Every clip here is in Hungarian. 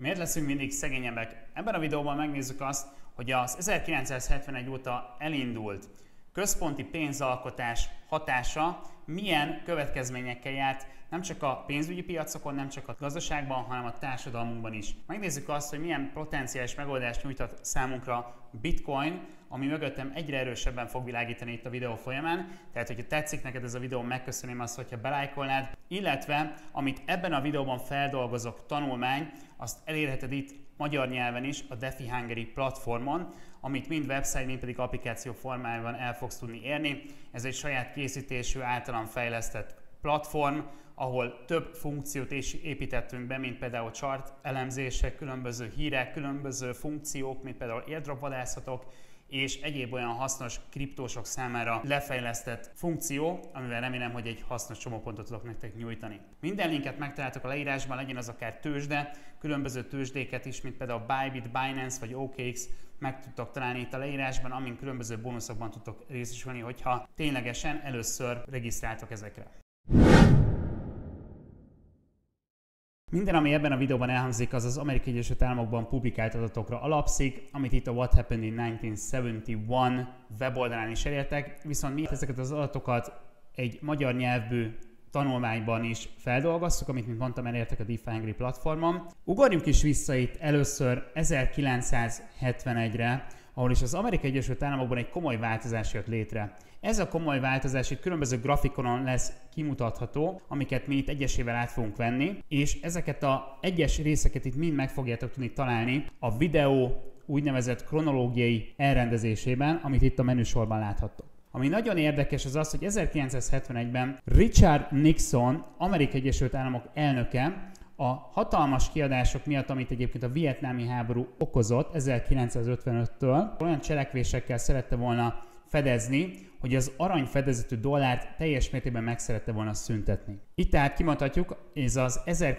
Miért leszünk mindig szegényebbek? Ebben a videóban megnézzük azt, hogy az 1971 óta elindult központi pénzalkotás hatása milyen következményekkel járt nem csak a pénzügyi piacokon, nem csak a gazdaságban, hanem a társadalmunkban is. Megnézzük azt, hogy milyen potenciális megoldást nyújtott számunkra Bitcoin, ami mögöttem egyre erősebben fog világítani itt a videó folyamán. Tehát, hogyha tetszik neked ez a videó, megköszönném azt, hogyha belájkolnád, illetve amit ebben a videóban feldolgozok tanulmány, azt elérheted itt magyar nyelven is a DeFi Hungary platformon, amit mind website, mind pedig applikáció formájában el fogsz tudni érni. Ez egy saját készítésű, általam fejlesztett platform, ahol több funkciót is építettünk be, mint például chart elemzések, különböző hírek, különböző funkciók, mint például airdrop vadászatok, és egyéb olyan hasznos kriptósok számára lefejlesztett funkció, amivel remélem, hogy egy hasznos csomópontot tudok nektek nyújtani. Minden linket megtaláltok a leírásban, legyen az akár tőzsde, különböző tőzsdéket is, mint például Bybit, Binance vagy OKX, meg tudtok találni itt a leírásban, amin különböző bónuszokban tudtok részesülni, hogyha ténylegesen először regisztráltok ezekre. Minden, ami ebben a videóban elhangzik, az az Amerikai Egyesült Államokban publikált adatokra alapszik, amit itt a What Happened in 1971 weboldalán is elértek, viszont mi ezeket az adatokat egy magyar nyelvű tanulmányban is feldolgoztuk, amit, mint mondtam, elértek a DeFi Hungary platformon. Ugorjunk is vissza itt először 1971-re, ahol is az Amerikai Egyesült Államokban egy komoly változás jött létre. Ez a komoly változás itt különböző grafikonon lesz kimutatható, amiket mi itt egyesével át fogunk venni, és ezeket az egyes részeket itt mind meg fogjátok tudni találni a videó úgynevezett kronológiai elrendezésében, amit itt a menüsorban láthattok. Ami nagyon érdekes az az, hogy 1971-ben Richard Nixon, Amerikai Egyesült Államok elnöke, a hatalmas kiadások miatt, amit egyébként a vietnámi háború okozott 1955-től, olyan cselekvésekkel szerette volna fedezni, hogy az aranyfedezetű dollárt teljes mértékben meg szerette volna szüntetni. Itt tehát kimondhatjuk, ez az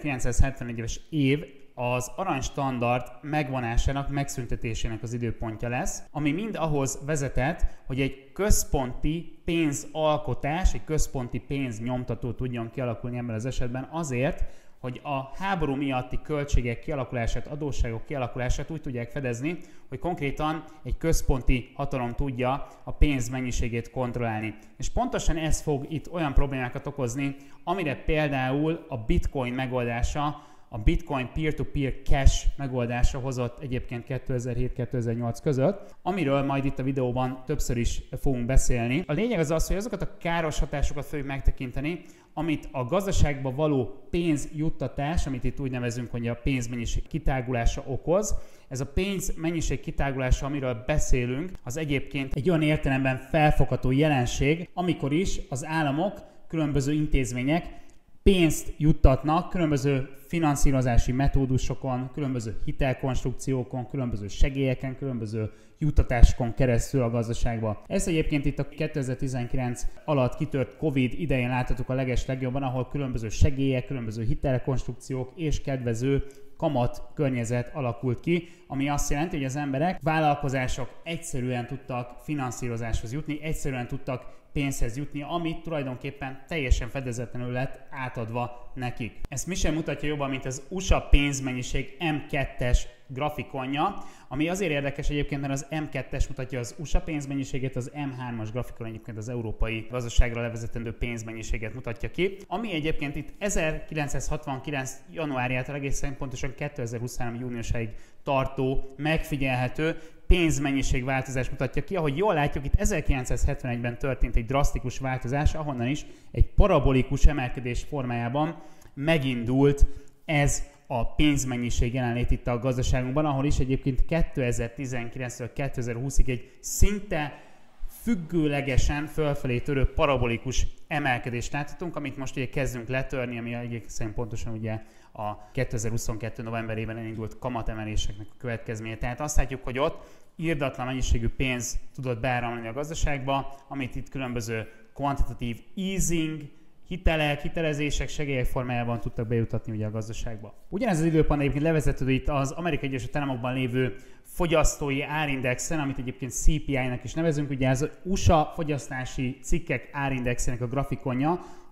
1971-es év az aranystandard megvonásának, megszüntetésének az időpontja lesz, ami mind ahhoz vezetett, hogy egy központi pénzalkotás, egy központi pénznyomtató tudjon kialakulni ebben az esetben azért, hogy a háború miatti költségek kialakulását, adósságok kialakulását úgy tudják fedezni, hogy konkrétan egy központi hatalom tudja a pénz mennyiségét kontrollálni. És pontosan ez fog itt olyan problémákat okozni, amire például a Bitcoin megoldása, a Bitcoin peer-to-peer cash megoldása hozott egyébként 2007-2008 között, amiről majd itt a videóban többször is fogunk beszélni. A lényeg az az, hogy azokat a káros hatásokat fogjuk megtekinteni, amit a gazdaságba való pénzjuttatás, amit itt úgy nevezünk, hogy a pénzmennyiség kitágulása okoz. Ez a pénzmennyiség kitágulása, amiről beszélünk, az egyébként egy olyan értelemben felfogható jelenség, amikor is az államok, különböző intézmények pénzt juttatnak különböző finanszírozási metódusokon, különböző hitelkonstrukciókon, különböző segélyeken, különböző juttatásokon keresztül a gazdaságba. Ez egyébként itt a 2019 alatt kitört Covid idején láthatjuk a legeslegjobban, ahol különböző segélyek, különböző hitelkonstrukciók és kedvező kamat környezet alakult ki, ami azt jelenti, hogy az emberek, vállalkozások egyszerűen tudtak finanszírozáshoz jutni, egyszerűen tudtak pénzhez jutni, amit tulajdonképpen teljesen fedezetlenül lett átadva nekik. Ezt mi sem mutatja jobban, mint az USA pénzmennyiség M2-es grafikonja, ami azért érdekes egyébként, mert az M2-es mutatja az USA pénzmennyiségét, az M3-as grafikon egyébként az európai gazdaságra levezetendő pénzmennyiséget mutatja ki, ami egyébként itt 1969. januárjától egészen pontosan 2023. júniusáig tartó, megfigyelhető pénzmennyiségváltozás mutatja ki. Ahogy jól látjuk, itt 1971-ben történt egy drasztikus változás, ahonnan is egy parabolikus emelkedés formájában megindult ez a pénzmennyiség jelenlét itt a gazdaságunkban, ahol is egyébként 2019-től 2020-ig egy szinte függőlegesen fölfelé törő parabolikus emelkedést láthatunk, amit most ugye kezdünk letörni, ami egészen pontosan ugye a 2022. novemberében elindult kamatemeléseknek a következménye. Tehát azt látjuk, hogy ott irdatlan mennyiségű pénz tudott beáramlani a gazdaságba, amit itt különböző quantitative easing, hitelek, hitelezések, segélyek formájában tudtak bejutatni ugye a gazdaságba. Ugyanez az időpont egyébként levezetődő itt az Amerikai Egyesült Államokban lévő fogyasztói árindexen, amit egyébként CPI-nak is nevezünk, ugye ez az USA fogyasztási cikkek árindexének a grafikonja,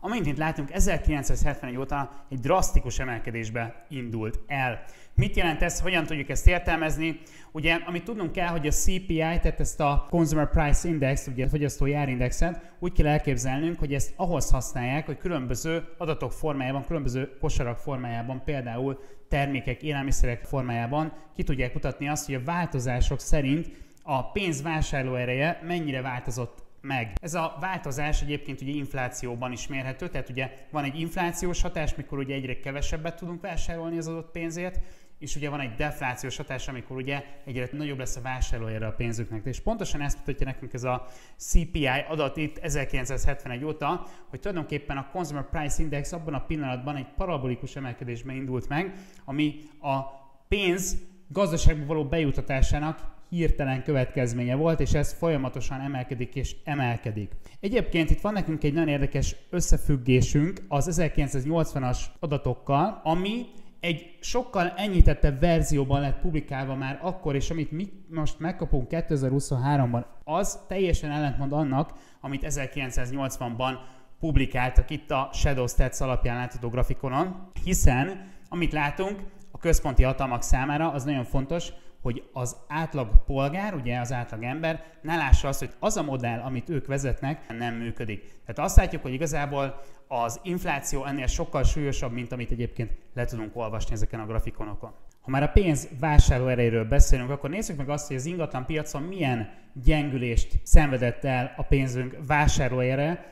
amint itt látunk 1971 óta egy drasztikus emelkedésbe indult el. Mit jelent ez, hogyan tudjuk ezt értelmezni? Ugye, amit tudnunk kell, hogy a CPI, tehát ezt a Consumer Price Index, ugye a fogyasztói árindexet úgy kell elképzelnünk, hogy ezt ahhoz használják, hogy különböző adatok formájában, különböző kosarak formájában, például termékek, élelmiszerek formájában ki tudják mutatni azt, hogy a változások szerint a pénz vásárlóereje mennyire változott meg. Ez a változás egyébként ugye inflációban is mérhető, tehát ugye van egy inflációs hatás, mikor ugye egyre kevesebbet tudunk vásárolni az adott pénzért, és ugye van egy deflációs hatás, amikor ugye egyre nagyobb lesz a vásárlóerő a pénzünknek. És pontosan ezt mutatja nekünk ez a CPI adat itt 1971 óta, hogy tulajdonképpen a Consumer Price Index abban a pillanatban egy parabolikus emelkedésben indult meg, ami a pénz gazdaságba való bejutatásának hirtelen következménye volt, és ez folyamatosan emelkedik és emelkedik. Egyébként itt van nekünk egy nagyon érdekes összefüggésünk az 1980-as adatokkal, ami egy sokkal enyhítettebb verzióban lett publikálva már akkor, és amit mi most megkapunk 2023-ban, az teljesen ellentmond annak, amit 1980-ban publikáltak itt a Shadow Stats alapján látható grafikonon, hiszen amit látunk a központi hatalmak számára, az nagyon fontos, hogy az átlag polgár, ugye az átlag ember ne lássa azt, hogy az a modell, amit ők vezetnek, nem működik. Tehát azt látjuk, hogy igazából az infláció ennél sokkal súlyosabb, mint amit egyébként le tudunk olvasni ezeken a grafikonokon. Ha már a pénz vásárlóerejéről beszélünk, akkor nézzük meg azt, hogy az ingatlan piacon milyen gyengülést szenvedett el a pénzünk vásárlóereje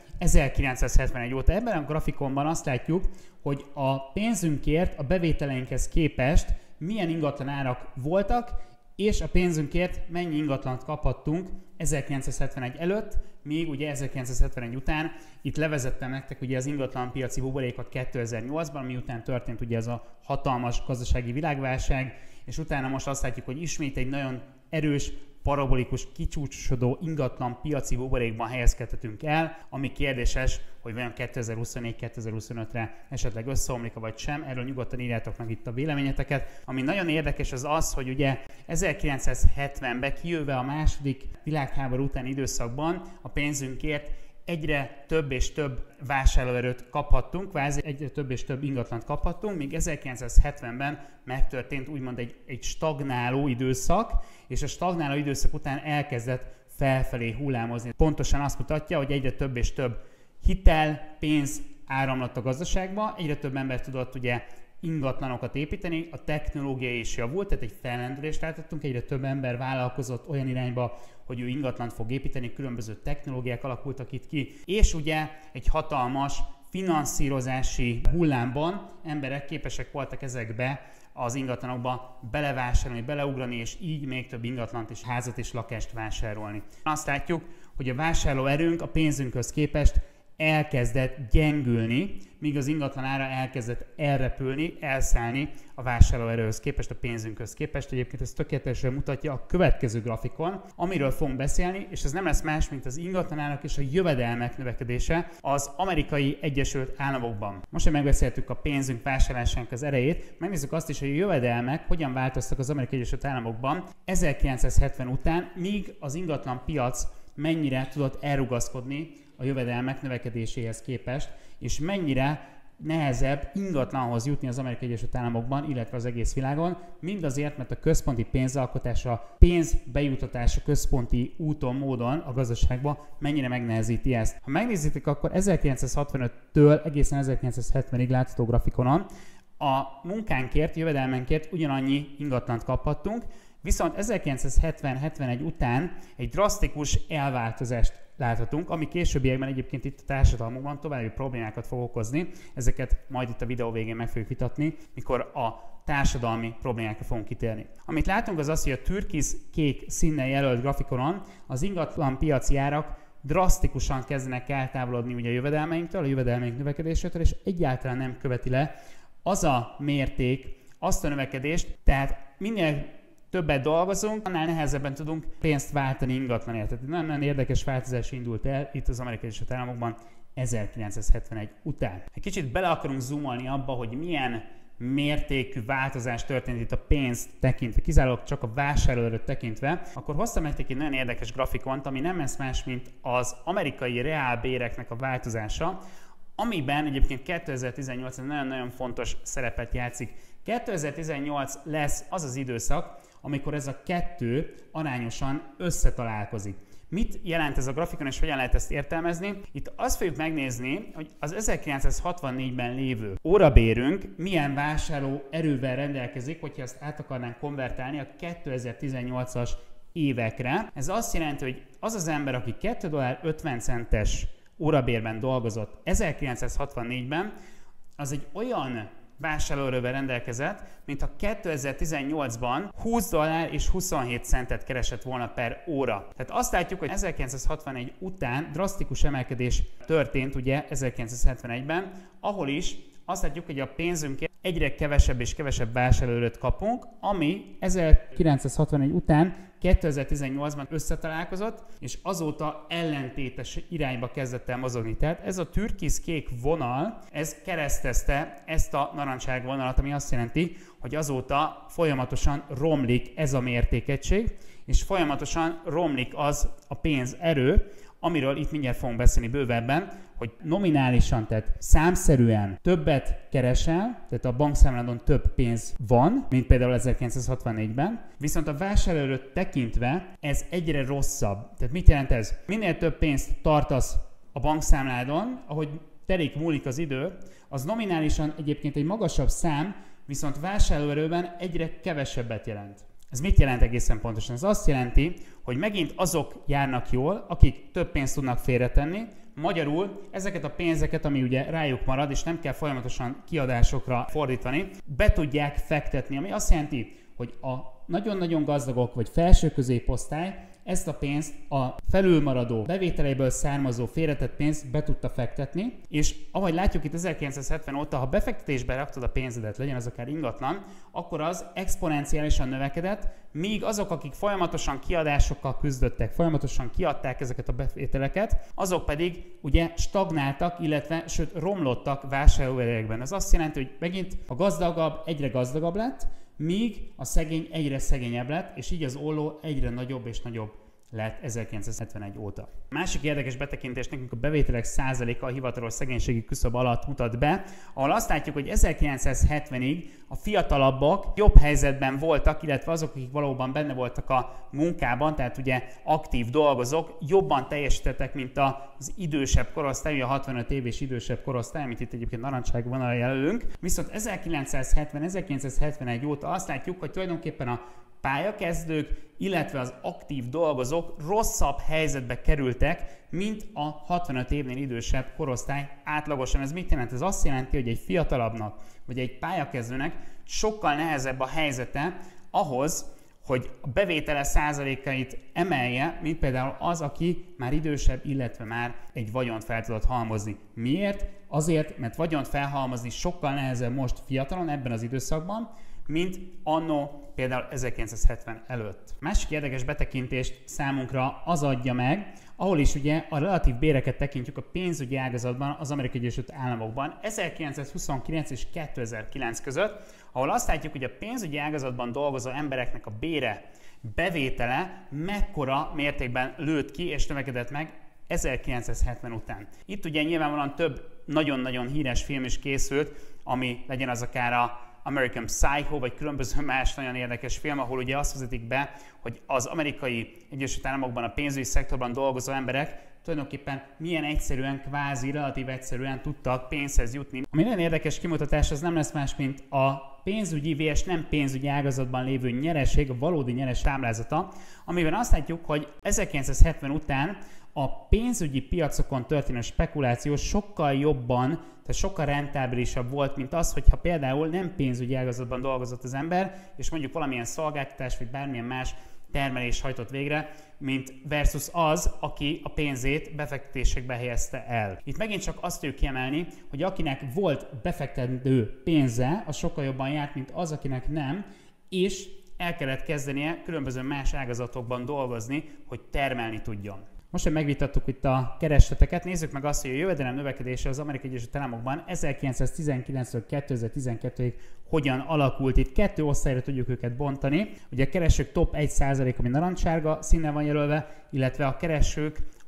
1971 óta. Ebben a grafikonban azt látjuk, hogy a pénzünkért a bevételeinkhez képest milyen ingatlan árak voltak, és a pénzünkért mennyi ingatlant kaphattunk 1971 előtt, míg ugye 1971 után. Itt levezettem nektek ugye az ingatlanpiaci buborékot 2008-ban, miután történt ugye ez a hatalmas gazdasági világválság, és utána most azt látjuk, hogy ismét egy nagyon erős, parabolikus, kicsúcsosodó ingatlan piaci buborékban helyezkedhetünk el, ami kérdéses, hogy vajon 2024-2025-re esetleg összeomlik vagy sem. Erről nyugodtan írjátok meg itt a véleményeteket. Ami nagyon érdekes az az, hogy ugye 1970-ben kijöve a második világháború utáni időszakban a pénzünkért egyre több és több vásárlóerőt kaphattunk, kvázi egyre több és több ingatlant kaphattunk, míg 1970-ben megtörtént úgymond egy stagnáló időszak, és a stagnáló időszak után elkezdett felfelé hullámozni. Pontosan azt mutatja, hogy egyre több és több hitel, pénz áramlott a gazdaságba, egyre több ember tudott ugye ingatlanokat építeni, a technológia is javult, tehát egy fellendülést láthattunk, egyre több ember vállalkozott olyan irányba, hogy ő ingatlant fog építeni, különböző technológiák alakultak itt ki, és ugye egy hatalmas finanszírozási hullámban emberek képesek voltak ezekbe az ingatlanokba belevásárolni, beleugrani, és így még több ingatlant és házat és lakást vásárolni. Azt látjuk, hogy a vásárlóerőnk a pénzünkhöz képest elkezdett gyengülni, míg az ingatlan ára elkezdett elrepülni, elszállni a vásárlóerőhöz képest, a pénzünkhöz képest. Egyébként ez tökéletesen mutatja a következő grafikon, amiről fogunk beszélni, és ez nem lesz más, mint az ingatlanárak és a jövedelmek növekedése az Amerikai Egyesült Államokban. Most, hogy megbeszéltük a pénzünk vásárlásának az erejét, megnézzük azt is, hogy a jövedelmek hogyan változtak az Amerikai Egyesült Államokban 1970 után, míg az ingatlan piac mennyire tudott elrugaszkodni a jövedelmek növekedéséhez képest, és mennyire nehezebb ingatlanhoz jutni az Amerikai Egyesült Államokban, illetve az egész világon, mindazért, mert a központi pénzalkotás, a pénz bejutatása központi úton, módon a gazdaságban mennyire megnehezíti ezt. Ha megnézitek, akkor 1965-től egészen 1970-ig látható grafikonon a munkánkért, jövedelmenkért ugyanannyi ingatlant kaphattunk, viszont 1970-71 után egy drasztikus elváltozást láthatunk, ami későbbiekben egyébként itt a társadalmunkban további problémákat fog okozni. Ezeket majd itt a videó végén meg fogjuk vitatni, mikor a társadalmi problémákra fogunk kitérni. Amit látunk az az, hogy a türkiz-kék színnel jelölt grafikonon az ingatlan piaci árak drasztikusan kezdenek eltávolodni ugye a jövedelmeinktől, a jövedelmeink növekedésétől, és egyáltalán nem követi le az a mérték, azt a növekedést, tehát minél többet dolgozunk, annál nehezebben tudunk pénzt váltani ingatlanért. Tehát nagyon érdekes változás indult el itt az Amerikai Egyesült Államokban 1971 után. Egy kicsit bele akarunk zoomolni abba, hogy milyen mértékű változás történt itt a pénzt tekintve, kizárólag csak a vásárlóerőt tekintve, akkor hoztam nektek egy nagyon érdekes grafikont, ami nem lesz más, mint az amerikai reálbéreknek a változása, amiben egyébként 2018 nagyon-nagyon fontos szerepet játszik. 2018 lesz az az időszak, amikor ez a kettő arányosan összetalálkozik. Mit jelent ez a grafikon, és hogyan lehet ezt értelmezni? Itt azt fogjuk megnézni, hogy az 1964-ben lévő órabérünk milyen vásárló erővel rendelkezik, hogyha ezt át akarnánk konvertálni a 2018-as évekre. Ez azt jelenti, hogy az az ember, aki $2.50 órabérben dolgozott 1964-ben, az egy olyan vásárlóerővel rendelkezett, mint ha 2018-ban $20.27 keresett volna per óra. Tehát azt látjuk, hogy 1961 után drasztikus emelkedés történt ugye 1971-ben, ahol is azt látjuk, hogy a pénzünkért egyre kevesebb és kevesebb vásárlóerőt kapunk, ami 1961 után 2018-ban összetalálkozott, és azóta ellentétes irányba kezdett el mozogni. Tehát ez a türkiszkék vonal, ez keresztezte ezt a narancsárga vonalat, ami azt jelenti, hogy azóta folyamatosan romlik ez a mértékegység, és folyamatosan romlik az a pénzerő, amiről itt mindjárt fogunk beszélni bővebben, hogy nominálisan, tehát számszerűen többet keresel, tehát a bankszámládon több pénz van, mint például 1964-ben, viszont a vásárlóerőt tekintve ez egyre rosszabb. Tehát mit jelent ez? Minél több pénzt tartasz a bankszámládon, ahogy múlik az idő, az nominálisan egyébként egy magasabb szám, viszont vásárlóerőben egyre kevesebbet jelent. Ez mit jelent egészen pontosan? Ez azt jelenti, hogy megint azok járnak jól, akik több pénzt tudnak félretenni, magyarul ezeket a pénzeket, ami ugye rájuk marad, és nem kell folyamatosan kiadásokra fordítani, be tudják fektetni, ami azt jelenti, hogy a nagyon-nagyon gazdagok vagy felső középosztály ezt a pénzt a felülmaradó bevételeiből származó félretett pénzt be tudta fektetni, és ahogy látjuk itt 1970 óta, ha befektetésbe raktad a pénzedet, legyen az akár ingatlan, akkor az exponenciálisan növekedett, míg azok, akik folyamatosan kiadásokkal küzdöttek, folyamatosan kiadták ezeket a bevételeket, azok pedig ugye stagnáltak, illetve sőt romlottak vásárlóerőkben. Ez azt jelenti, hogy megint a gazdagabb egyre gazdagabb lett, míg a szegény egyre szegényebb lett, és így az olló egyre nagyobb és nagyobb lett 1971 óta. A másik érdekes betekintés nekünk a bevételek százaléka a hivatalos szegénységi küszöb alatt mutat be, ahol azt látjuk, hogy 1970-ig a fiatalabbak jobb helyzetben voltak, illetve azok, akik valóban benne voltak a munkában, tehát ugye aktív dolgozók, jobban teljesítettek, mint az idősebb korosztály, a 65 év és idősebb korosztály, amit itt egyébként narancsárga vonalra jelölünk. Viszont 1970-1971 óta azt látjuk, hogy tulajdonképpen a pályakezdők, illetve az aktív dolgozók rosszabb helyzetbe kerültek, mint a 65 évnél idősebb korosztály átlagosan. Ez mit jelent? Ez azt jelenti, hogy egy fiatalabbnak, vagy egy pályakezdőnek sokkal nehezebb a helyzete ahhoz, hogy a bevétele százalékait emelje, mint például az, aki már idősebb, illetve már egy vagyont fel tudott halmozni. Miért? Azért, mert vagyont felhalmozni sokkal nehezebb most fiatalon ebben az időszakban, mint anno például 1970 előtt. Másik érdekes betekintést számunkra az adja meg, ahol is ugye a relatív béreket tekintjük a pénzügyi ágazatban az Amerikai Egyesült Államokban 1929 és 2009 között, ahol azt látjuk, hogy a pénzügyi ágazatban dolgozó embereknek a bére, bevétele mekkora mértékben lőtt ki és növekedett meg 1970 után. Itt ugye nyilvánvalóan több nagyon-nagyon híres film is készült, ami legyen az akár a American Psycho, vagy különböző más nagyon érdekes film, ahol ugye azt vezetik be, hogy az Amerikai Egyesült Államokban a pénzügyi szektorban dolgozó emberek tulajdonképpen milyen egyszerűen, kvázi, relatív egyszerűen tudtak pénzhez jutni. Ami nagyon érdekes kimutatás, az nem lesz más, mint a pénzügyi vs. nem pénzügyi ágazatban lévő nyereség, a valódi nyeres táblázata, amiben azt látjuk, hogy 1970 után a pénzügyi piacokon történő spekuláció sokkal jobban, tehát sokkal rentábilisabb volt, mint az, hogyha például nem pénzügyi ágazatban dolgozott az ember, és mondjuk valamilyen szolgáltatás, vagy bármilyen más termelés hajtott végre, mint versus az, aki a pénzét befektetésekbe helyezte el. Itt megint csak azt tudjuk kiemelni, hogy akinek volt befektető pénze, az sokkal jobban járt, mint az, akinek nem, és el kellett kezdenie különböző más ágazatokban dolgozni, hogy termelni tudjon. Most, hogy megvitattuk itt a keresleteket, nézzük meg azt, hogy a jövedelem növekedése az Amerikai Egyesült Államokban 1919-től 2012-ig hogyan alakult. Itt kettő osztályra tudjuk őket bontani. Ugye a keresők top 1%, ami narancsárga színnel van jelölve, illetve a keresők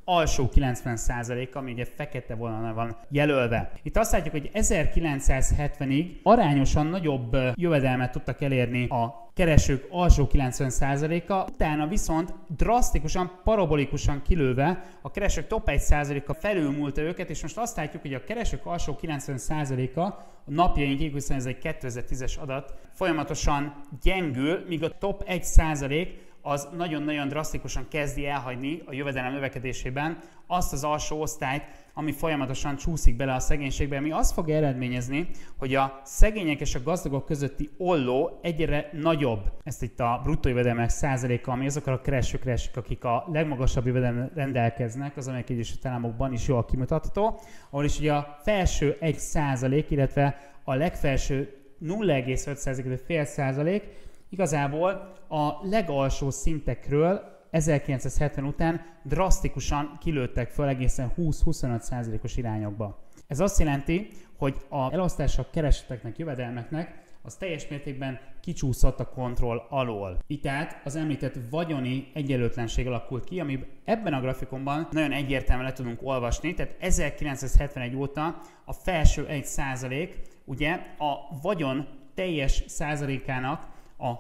alsó 90%-a, ami ugye fekete vonalon van jelölve. Itt azt látjuk, hogy 1970-ig arányosan nagyobb jövedelmet tudtak elérni a keresők alsó 90%-a, utána viszont drasztikusan, parabolikusan kilőve a keresők top 1%-a felülmúlta őket, és most azt látjuk, hogy a keresők alsó 90%-a napjainkig, hiszen ez egy 2010-es adat, folyamatosan gyengül, míg a top 1% az nagyon-nagyon drasztikusan kezdi elhagyni a jövedelem növekedésében azt az alsó osztályt, ami folyamatosan csúszik bele a szegénységbe, ami azt fog eredményezni, hogy a szegények és a gazdagok közötti olló egyre nagyobb. Ezt itt a bruttó jövedelmek százaléka, ami azokra a keresőkre esik, akik a legmagasabb jövedelemmel rendelkeznek, az Amerikai Egyesült Államokban is jól kimutatható, ahol is ugye a felső 1%, illetve a legfelső 0,5%, fél százalék, igazából a legalsó szintekről 1970 után drasztikusan kilőttek föl egészen 20-25%-os irányokba. Ez azt jelenti, hogy a elosztása kereseteknek, jövedelmeknek az teljes mértékben kicsúszott a kontroll alól. Itt tehát az említett vagyoni egyenlőtlenség alakult ki, ami ebben a grafikonban nagyon egyértelműen le tudunk olvasni, tehát 1971 óta a felső 1% ugye a vagyon teljes százalékának a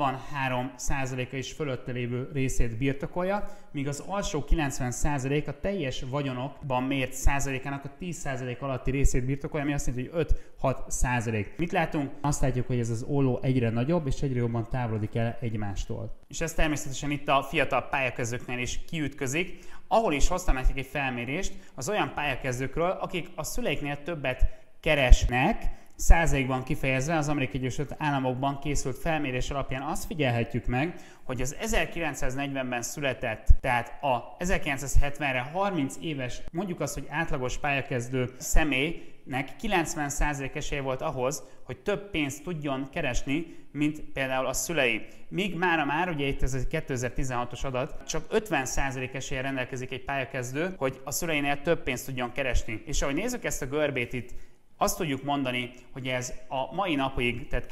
63%-a is fölötte lévő részét birtokolja, míg az alsó 90% a teljes vagyonokban mért százalékának a 10% alatti részét birtokolja, ami azt jelenti, hogy 5-6%. Mit látunk? Azt látjuk, hogy ez az olló egyre nagyobb és egyre jobban távolodik el egymástól. És ez természetesen itt a fiatal pályakezdőknél is kiütközik, ahol is hoztam nekik egy felmérést az olyan pályakezdőkről, akik a szüleiknél többet keresnek, százalékban kifejezve az Amerikai Egyesült Államokban készült felmérés alapján azt figyelhetjük meg, hogy az 1940-ben született, tehát a 1970-re 30 éves, mondjuk azt, hogy átlagos pályakezdő személynek 90% esélye volt ahhoz, hogy több pénzt tudjon keresni, mint például a szülei. Míg már, ugye itt ez egy 2016-os adat, csak 50% esélye rendelkezik egy pályakezdő, hogy a szüleinél több pénzt tudjon keresni. És ahogy nézzük ezt a görbét itt, azt tudjuk mondani, hogy ez a mai napig, tehát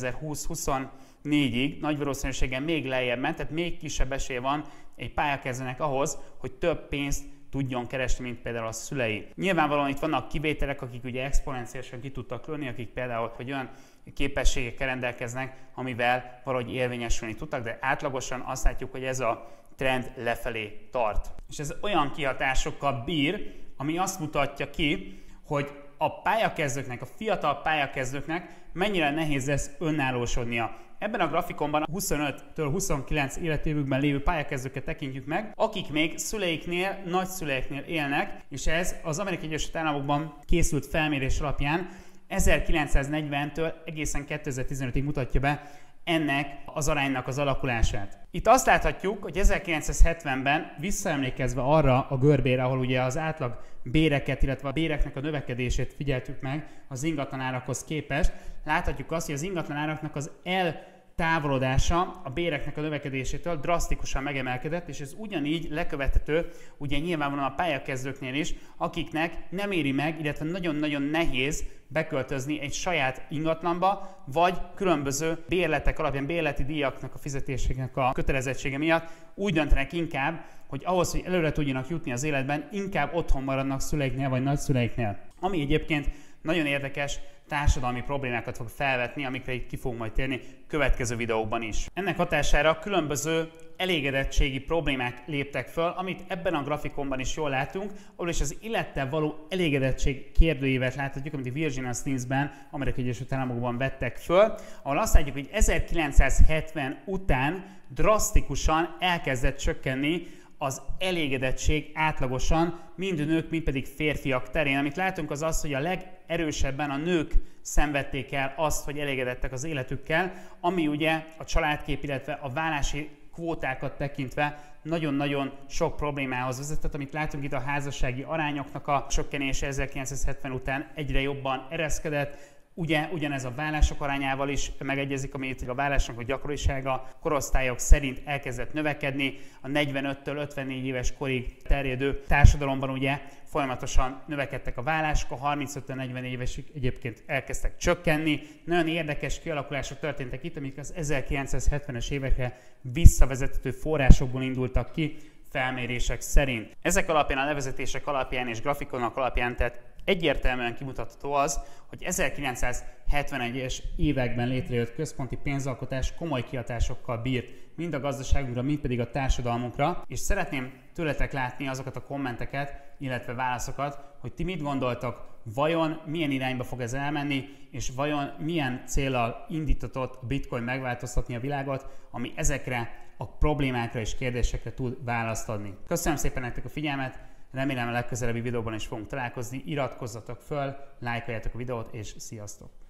2020-24-ig nagy valószínűséggel még lejjebb ment, tehát még kisebb esély van egy pályakezdőnek ahhoz, hogy több pénzt tudjon keresni, mint például a szülei. Nyilvánvalóan itt vannak kivételek, akik ugye exponenciálisan ki tudtak lőni, akik például hogy olyan képességekkel rendelkeznek, amivel valahogy érvényesülni tudtak, de átlagosan azt látjuk, hogy ez a trend lefelé tart. És ez olyan kihatásokkal bír, ami azt mutatja ki, hogy a pályakezdőknek, a fiatal pályakezdőknek mennyire nehéz lesz önállósodnia. Ebben a grafikonban 25-től 29 életévükben lévő pályakezdőket tekintjük meg, akik még szüleiknél, nagyszüleiknél élnek, és ez az Amerikai Egyesült Államokban készült felmérés alapján 1940-től egészen 2015-ig mutatja be ennek az aránynak az alakulását. Itt azt láthatjuk, hogy 1970-ben visszaemlékezve arra a görbére, ahol ugye az átlag béreket, illetve a béreknek a növekedését figyeltük meg az ingatlanárakhoz képest, láthatjuk azt, hogy az ingatlanáraknak az eltávolodása a béreknek a növekedésétől drasztikusan megemelkedett, és ez ugyanígy lekövethető ugye nyilvánvalóan a pályakezdőknél is, akiknek nem éri meg, illetve nagyon-nagyon nehéz beköltözni egy saját ingatlanba, vagy különböző bérletek alapján, bérleti díjaknak a fizetésének a kötelezettsége miatt úgy döntenek inkább, hogy ahhoz, hogy előre tudjanak jutni az életben, inkább otthon maradnak szüleiknél vagy nagyszüleiknél. Ami egyébként nagyon érdekes társadalmi problémákat fog felvetni, amikre itt ki fogunk majd térni következő videókban is. Ennek hatására különböző elégedettségi problémák léptek föl, amit ebben a grafikonban is jól látunk, ahol is az illettel való elégedettség kérdőívet láthatjuk, amit a Virginia Slims-ben, Amerikai Egyesült Államokban vettek föl, ahol azt látjuk, hogy 1970 után drasztikusan elkezdett csökkenni az elégedettség átlagosan, mind nők, mind pedig férfiak terén. Amit látunk az az, hogy a legerősebben a nők szenvedték el azt, hogy elégedettek az életükkel, ami ugye a családkép, illetve a vállási kvótákat tekintve nagyon-nagyon sok problémához vezetett, amit látunk itt a házassági arányoknak a csökkenése 1970 után egyre jobban ereszkedett. Ugye ugyanez a vállások arányával is megegyezik, ami itt a vállásnak a gyakorisága korosztályok szerint elkezdett növekedni. A 45-től 54 éves korig terjedő társadalomban ugye folyamatosan növekedtek a vállások, a 35-40 évesig egyébként elkezdtek csökkenni. Nagyon érdekes kialakulások történtek itt, amik az 1970-es évekre visszavezethető forrásokból indultak ki. felmérések szerint. Ezek alapján, a levezetések alapján és grafikonok alapján tehát egyértelműen kimutatható az, hogy 1971-es években létrejött központi pénzalkotás komoly kihatásokkal bírt, mind a gazdaságunkra, mind pedig a társadalmunkra, és szeretném tőletek látni azokat a kommenteket, illetve válaszokat, hogy ti mit gondoltak, vajon milyen irányba fog ez elmenni, és vajon milyen céllal indítatott a Bitcoin megváltoztatni a világot, ami ezekre a problémákra és kérdésekre tud választ adni. Köszönöm szépen nektek a figyelmet, remélem a legközelebbi videóban is fogunk találkozni, iratkozzatok föl, lájkoljátok a videót, és sziasztok!